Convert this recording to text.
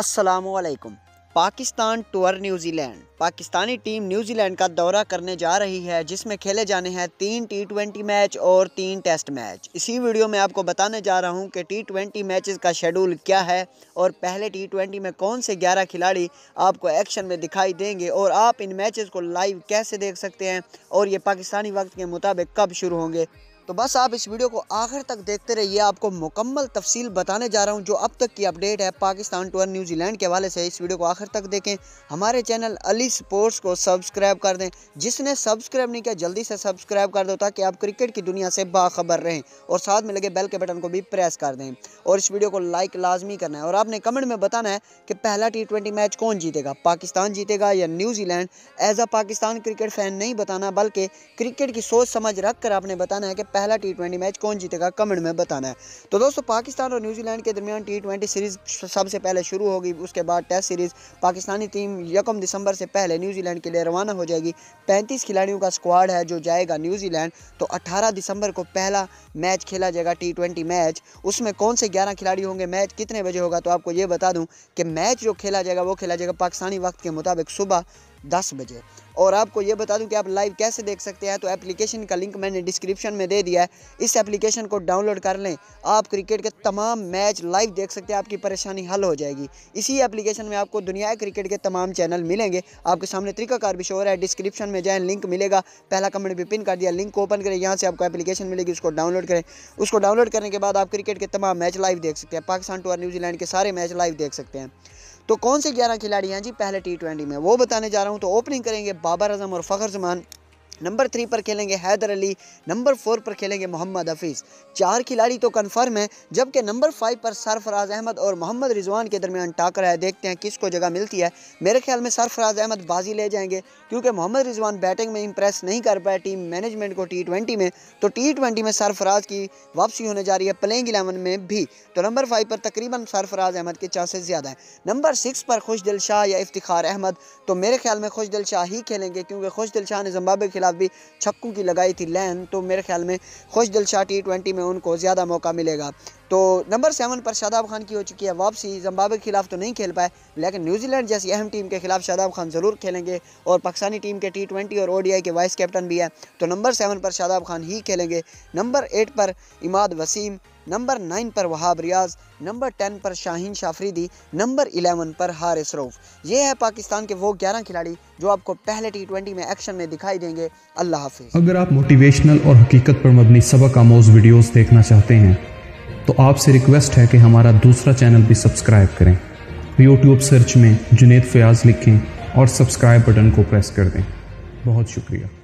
अस्सलामुअलैकुम। Pakistan tour New Zealand. Pakistani team New Zealand का दौरा करने जा रही है, जिसमें खेले जाने हैं 3 T20 मैच और 3 टेस्ट मैच। इसी वीडियो में आपको बताने जा रहा हूं कि T20 मैचेस का शेड्यूल क्या है और पहले T20 में कौन से 11 खिलाड़ी आपको एक्शन में दिखाई देंगे और आप इन मैचेस को लाइव कैसे देख सकते हैं और ये पाकिस्तानी वक्त के मुताबिक कब शुरू होंगे। तो बस आप इस वीडियो को आखिर तक देखते रहिए। आपको मुकम्मल तफसील बताने जा रहा हूं जो अब तक की अपडेट है पाकिस्तान टूर न्यूजीलैंड के हवाले से। इस वीडियो को आखिर तक देखें। हमारे चैनल अली स्पोर्ट्स को सब्सक्राइब कर दें। जिसने सब्सक्राइब नहीं किया जल्दी से सब्सक्राइब कर दो ताकि आप क्रिकेट की दुनिया से बाखबर रहें और साथ में लगे बेल के बटन को भी प्रेस कर दें और इस वीडियो को लाइक लाजमी करना है और आपने कमेंट में बताना है कि पहला T20 मैच कौन जीतेगा, पाकिस्तान जीतेगा या New Zealand. As a Pakistan cricket fan नहीं बताना बल्कि क्रिकेट की सोच समझ रख कर आपने बताना है कि पहला T20 मैच कौन जीतेगा, कमेंट में बताना है। तो दोस्तों, पाकिस्तान और न्यूजीलैंड के दरमियान T20 सीरीज सबसे पहले शुरू होगी, उसके बाद टेस्ट सीरीज। पाकिस्तानी टीम 1 दिसंबर से पहले न्यूजीलैंड के लिए रवाना हो जाएगी। 35 खिलाड़ियों का स्क्वाड है जो जाएगा न्यूजीलैंड। तो 18 दिसंबर को पहला मैच खेला जाएगा T20 मैच। उसमें कौन से 11 खिलाड़ी होंगे, मैच कितने बजे होगा, तो आपको ये बता दूं कि मैच जो खेला जाएगा वो खेला जाएगा पाकिस्तानी वक्त के मुताबिक सुबह 10 बजे। और आपको ये बता दूं कि आप लाइव कैसे देख सकते हैं। तो एप्लीकेशन का लिंक मैंने डिस्क्रिप्शन में दे दिया है। इस एप्लीकेशन को डाउनलोड कर लें। आप क्रिकेट के तमाम मैच लाइव देख सकते हैं, आपकी परेशानी हल हो जाएगी। इसी एप्लीकेशन में आपको दुनिया क्रिकेट के तमाम चैनल मिलेंगे। आपके सामने तरीकाकार भी शो हो रहा है, डिस्क्रिप्शन में जाएँ, लिंक मिलेगा। पहला कमेंट भी पिन कर दिया, लिंक को ओपन करें, यहाँ से आपको एप्लीकेशन मिलेगी, उसको डाउनलोड करें। उसको डाउनलोड करने के बाद आप क्रिकेट के तमाम मैच लाइव देख सकते हैं। पाकिस्तान टूर न्यूजीलैंड के सारे मैच लाइव देख सकते हैं। तो कौन से 11 खिलाड़ी हैं जी पहले T20 में, वो बताने जा रहा हूं। तो ओपनिंग करेंगे बाबर आजम और फ़खर जमान। नंबर 3 पर खेलेंगे हैदर अली। नंबर 4 पर खेलेंगे मोहम्मद हफीज़। 4 खिलाड़ी तो कन्फर्म है, जबकि नंबर 5 पर सरफराज अहमद और मोहम्मद रिजवान के दरमियान टाकर है। देखते हैं किसको जगह मिलती है। मेरे ख्याल में सरफराज अहमद बाजी ले जाएंगे क्योंकि मोहम्मद रिजवान बैटिंग में इंप्रेस नहीं कर पाए टीम मैनेजमेंट को T20 में। तो T20 में सरफराज की वापसी होने जा रही है, प्लेइंग 11 में भी। तो नंबर 5 पर तकरीबन सरफराज अहमद के चांसेस ज़्यादा हैं। नंबर 6 पर खुशदिल शाह या इफ्तिखार अहमद। तो मेरे ख्याल में खुशदिल शाह ही खेलेंगे क्योंकि खुशदिल शाह ने जिम्बाब्वे के खिलाफ भी छक्कों की लगाई थी लैन। तो मेरे ख्याल में खुशदिल शाह T20 में उनको ज़्यादा मौका मिलेगा। तो नंबर 7 पर शादाब खान की हो चुकी है वापसी। जिम्बाब्वे के खिलाफ तो नहीं खेल पाए, लेकिन न्यूजीलैंड जैसी अहम टीम के खिलाफ शादाब खान ज़रूर खेलेंगे और पाकिस्तानी टीम के T20 और ODI के वाइस कैप्टन भी है। तो नंबर 7 पर शादाब खान ही खेलेंगे। नंबर 8 पर इमाद वसीम। नंबर 9 पर वहाब रियाज। नंबर 10 पर शाहीन शाफरीदी। नंबर 11 पर हारिस रऊफ। ये है पाकिस्तान के वो 11 खिलाड़ी जो आपको पहले T20 में एक्शन में दिखाई देंगे। अल्लाह हाफिज़। अगर आप मोटिवेशनल और हकीकत पर मबनी सबक आमोज वीडियोस देखना चाहते हैं तो आपसे रिक्वेस्ट है कि हमारा दूसरा चैनल भी सब्सक्राइब करें। यूट्यूब सर्च में जुनेद फयाज लिखें और सब्सक्राइब बटन को प्रेस कर दें। बहुत शुक्रिया।